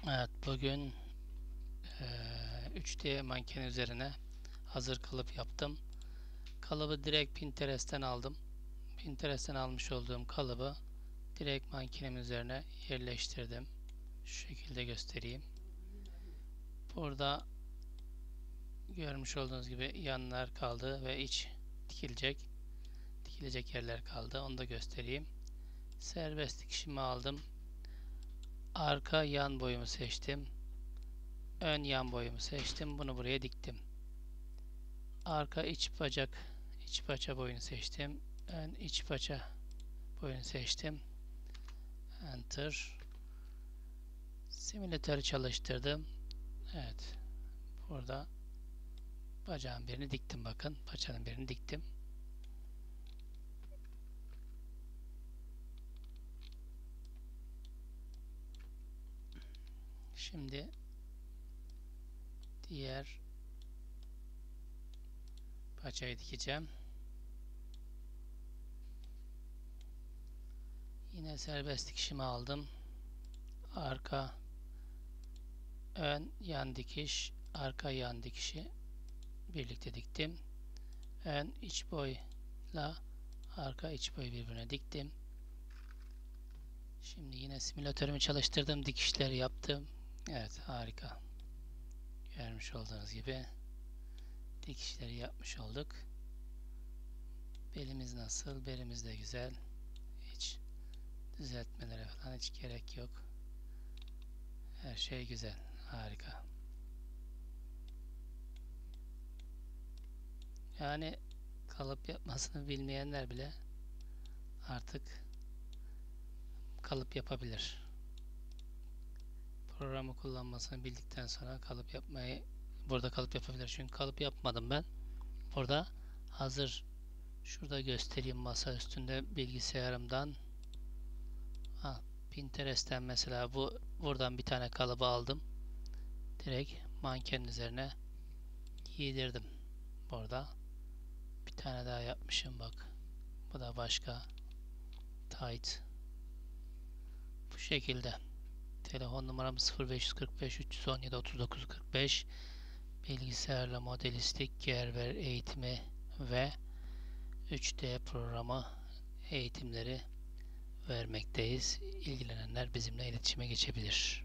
Evet, bugün 3D manken üzerine hazır kalıp yaptım. Kalıbı direkt Pinterest'ten aldım. Pinterest'ten almış olduğum kalıbı direkt mankenim üzerine yerleştirdim. Şu şekilde göstereyim. Burada görmüş olduğunuz gibi yanlar kaldı ve iç dikilecek yerler kaldı. Onu da göstereyim. Serbest dikişimi aldım. Arka yan boyumu seçtim. Ön yan boyumu seçtim. Bunu buraya diktim. Arka iç paça boyunu seçtim. Ön iç paça boyunu seçtim. Enter. Simülatörü çalıştırdım. Evet. Burada bacağın birini diktim bakın. Paçanın birini diktim. Şimdi diğer paçayı dikeceğim. Yine serbest dikişimi aldım. Arka ön yan dikiş, arka yan dikişi birlikte diktim. Ön iç boyla arka iç boyu birbirine diktim. Şimdi yine simülatörümü çalıştırdım. Dikişleri yaptım. Evet, harika. Görmüş olduğunuz gibi dikişleri yapmış olduk. Belimiz nasıl? Belimiz de güzel. Hiç düzeltmelere falan hiç gerek yok. Her şey güzel. Harika. Yani kalıp yapmasını bilmeyenler bile artık kalıp yapabilir. Programı kullanmasını bildikten sonra burada kalıp yapabilir. Çünkü kalıp yapmadım ben. Burada hazır, şurada göstereyim, masa üstünde bilgisayarımdan. Pinterest'ten mesela buradan bir tane kalıbı aldım. Direkt mankenin üzerine giydirdim. Burada bir tane daha yapmışım bak. Bu da başka tight. Bu şekilde. Telefon numaram 0545 317 39 45. Bilgisayarla modelistlik, Gerber eğitimi ve 3D programı eğitimleri vermekteyiz. İlgilenenler bizimle iletişime geçebilir.